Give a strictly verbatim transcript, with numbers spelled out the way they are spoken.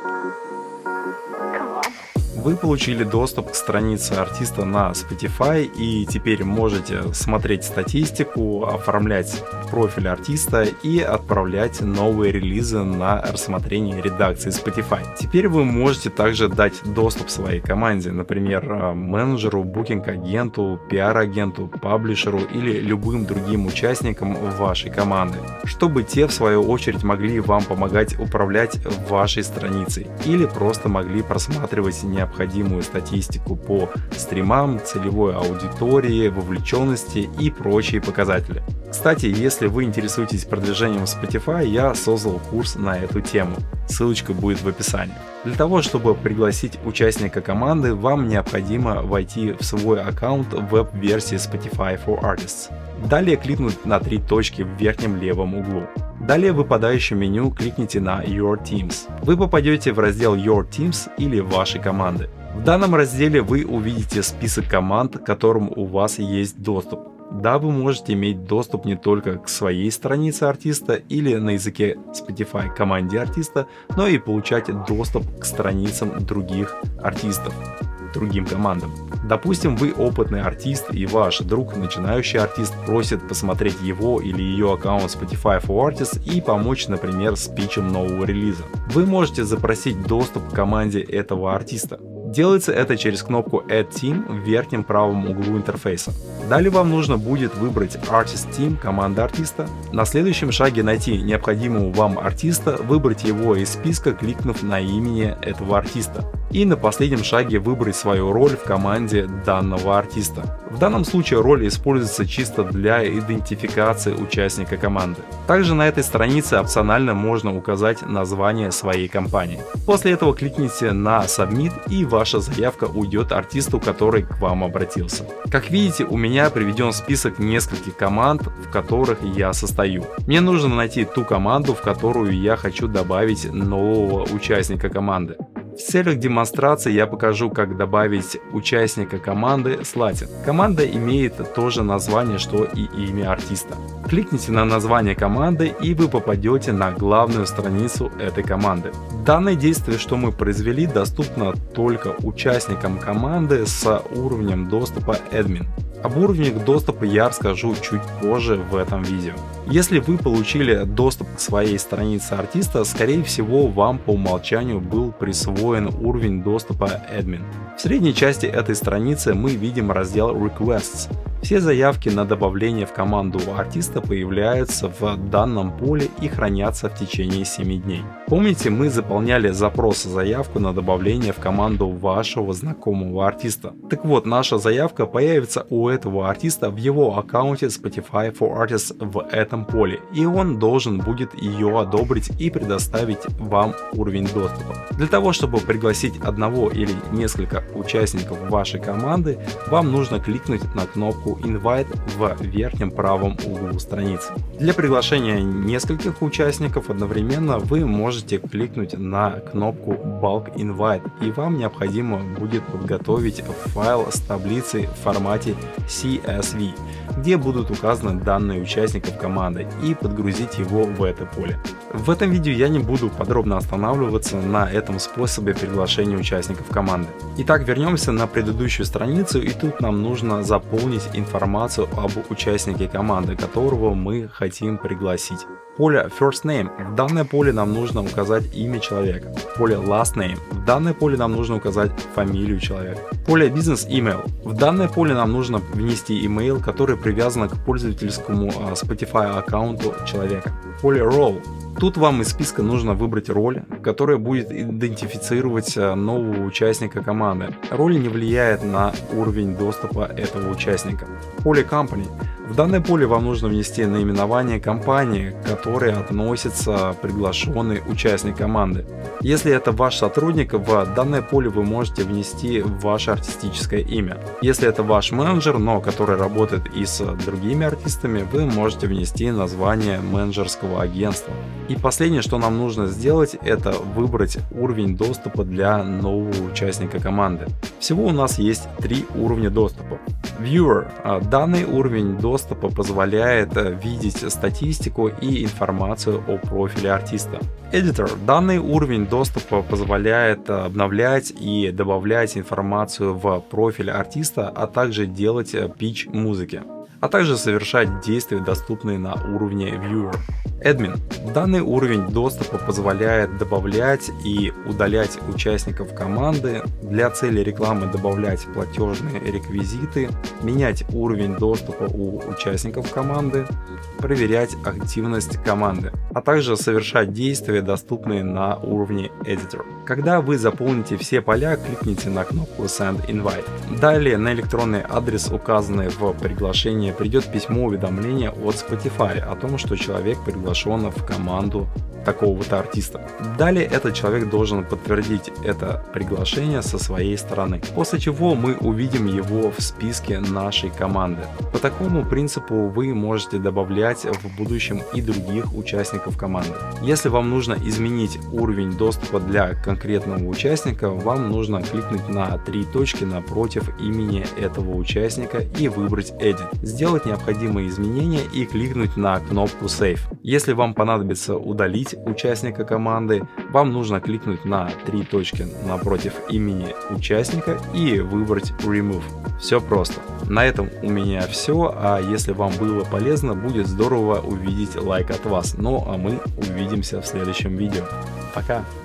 Вы получили доступ к странице артиста на Spotify и теперь можете смотреть статистику, оформлять профиль артиста и отправлять новые релизы на рассмотрение редакции Spotify. Теперь вы можете также дать доступ своей команде, например, менеджеру, букинг-агенту, пиар-агенту, паблишеру или любым другим участникам вашей команды, чтобы те в свою очередь могли вам помогать управлять вашей страницей или просто могли просматривать необходимые необходимую статистику по стримам, целевой аудитории, вовлеченности и прочие показатели. Кстати, если вы интересуетесь продвижением в Spotify, я создал курс на эту тему. Ссылочка будет в описании. Для того, чтобы пригласить участника команды, вам необходимо войти в свой аккаунт в веб-версии Spotify for Artists. Далее кликнуть на три точки в верхнем левом углу. Далее в выпадающем меню кликните на Your Teams. Вы попадете в раздел Your Teams или вашей команды. В данном разделе вы увидите список команд, к которым у вас есть доступ. Да, вы можете иметь доступ не только к своей странице артиста или на языке Spotify команде артиста, но и получать доступ к страницам других артистов, другим командам. Допустим, вы опытный артист и ваш друг, начинающий артист, просит посмотреть его или ее аккаунт Spotify for Artists и помочь, например, с питчем нового релиза. Вы можете запросить доступ к команде этого артиста. Делается это через кнопку Add Team в верхнем правом углу интерфейса. Далее вам нужно будет выбрать Artist Team, команда артиста. На следующем шаге найти необходимого вам артиста, выбрать его из списка, кликнув на имени этого артиста. И на последнем шаге выбрать свою роль в команде данного артиста. В данном случае роль используется чисто для идентификации участника команды. Также на этой странице опционально можно указать название своей компании. После этого кликните на Submit и ваша заявка уйдет артисту, который к вам обратился. Как видите, у меня приведен список нескольких команд, в которых я состою. Мне нужно найти ту команду, в которую я хочу добавить нового участника команды. В целях демонстрации я покажу, как добавить участника команды с Latin. Команда имеет то же название, что и имя артиста. Кликните на название команды и вы попадете на главную страницу этой команды. Данное действие, что мы произвели, доступно только участникам команды с уровнем доступа Admin. Об уровнях доступа я расскажу чуть позже в этом видео. Если вы получили доступ к своей странице артиста, скорее всего вам по умолчанию был присвоен уровень доступа Admin. В средней части этой страницы мы видим раздел Requests. Все заявки на добавление в команду артиста появляются в данном поле и хранятся в течение семи дней. Помните, мы заполняли запрос заявку на добавление в команду вашего знакомого артиста. Так вот, наша заявка появится у этого артиста в его аккаунте Spotify for Artists в этом поле, и он должен будет ее одобрить и предоставить вам уровень доступа. Для того, чтобы пригласить одного или несколько участников вашей команды, вам нужно кликнуть на кнопку Invite в верхнем правом углу страницы. Для приглашения нескольких участников одновременно вы можете кликнуть на кнопку Bulk Invite, и вам необходимо будет подготовить файл с таблицей в формате си эс ви, где будут указаны данные участников команды, и подгрузить его в это поле. В этом видео я не буду подробно останавливаться на этом способе приглашения участников команды. Итак, вернемся на предыдущую страницу, и тут нам нужно заполнить информацию об участнике команды, которого мы хотим пригласить. Поле First Name. В данное поле нам нужно указать имя человека. Поле Last Name. В данное поле нам нужно указать фамилию человека. Поле Business Email. В данное поле нам нужно внести email, который привязан к пользовательскому Spotify аккаунту человека. Поле Role. Тут вам из списка нужно выбрать роль, которая будет идентифицировать нового участника команды. Роль не влияет на уровень доступа этого участника. Поле Company. В данное поле вам нужно внести наименование компании, к которой относится приглашенный участник команды. Если это ваш сотрудник, в данное поле вы можете внести ваше артистическое имя. Если это ваш менеджер, но который работает и с другими артистами, вы можете внести название менеджерского агентства. И последнее, что нам нужно сделать, это выбрать уровень доступа для нового участника команды. Всего у нас есть три уровня доступа. Viewer. Данный уровень доступа доступа позволяет видеть статистику и информацию о профиле артиста. Editor. Данный уровень доступа позволяет обновлять и добавлять информацию в профиль артиста, а также делать питч музыки, а также совершать действия, доступные на уровне Viewer. Admin. Данный уровень доступа позволяет добавлять и удалять участников команды, для цели рекламы добавлять платежные реквизиты, менять уровень доступа у участников команды, проверять активность команды, а также совершать действия, доступные на уровне Editor. Когда вы заполните все поля, кликните на кнопку Send Invite. Далее на электронный адрес, указанный в приглашении, придет письмо уведомления от Spotify о том, что человек приглашен в команду такого-то артиста. Далее этот человек должен подтвердить это приглашение со своей стороны, после чего мы увидим его в списке нашей команды. По такому принципу вы можете добавлять в будущем и других участников команды. Если вам нужно изменить уровень доступа для конкретного участника, вам нужно кликнуть на три точки напротив имени этого участника и выбрать Edit, сделать необходимые изменения и кликнуть на кнопку Save. Если вам понадобится удалить участника команды, вам нужно кликнуть на три точки напротив имени участника и выбрать Remove. Все просто. На этом у меня все, а если вам было полезно, будет здорово увидеть лайк от вас. Ну а мы увидимся в следующем видео. Пока!